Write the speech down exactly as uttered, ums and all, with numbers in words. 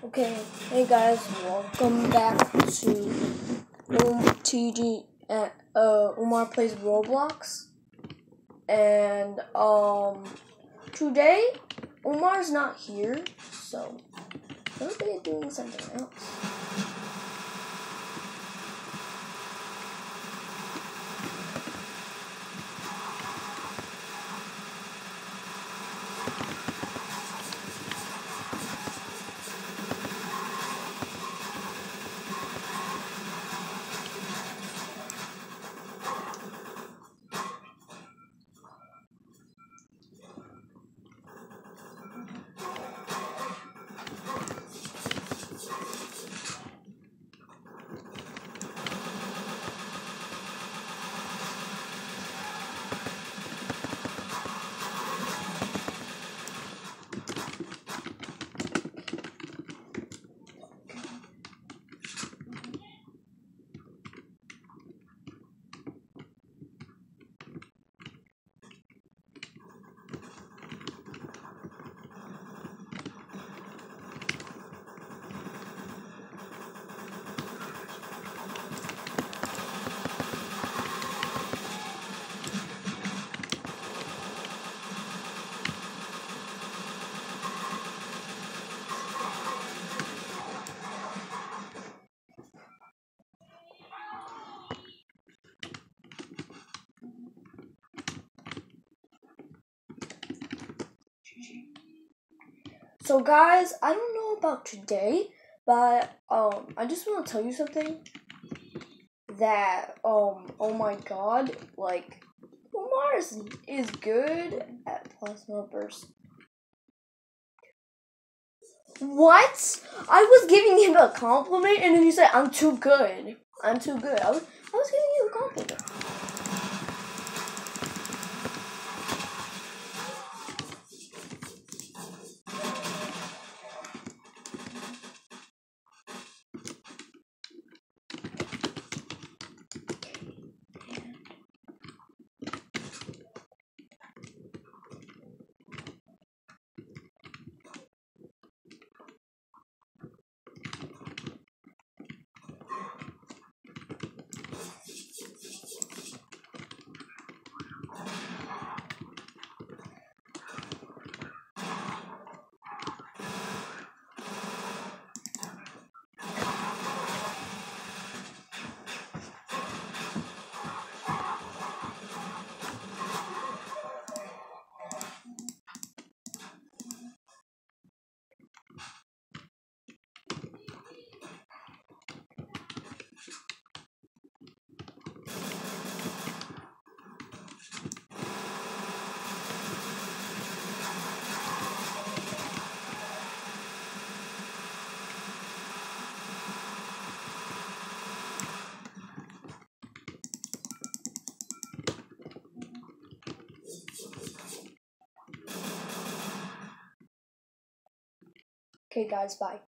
Okay, hey guys, welcome back to um, T G. Uh, uh, Umar plays Roblox, and um, today Umar's not here, so everybody's doing something else. So guys, I don't know about today, but um, I just want to tell you something. That um, oh my god, like Umar is, is good at plasma burst. What? I was giving him a compliment, and then you said I'm too good. I'm too good. I was I was giving you a compliment. Okay, guys, bye.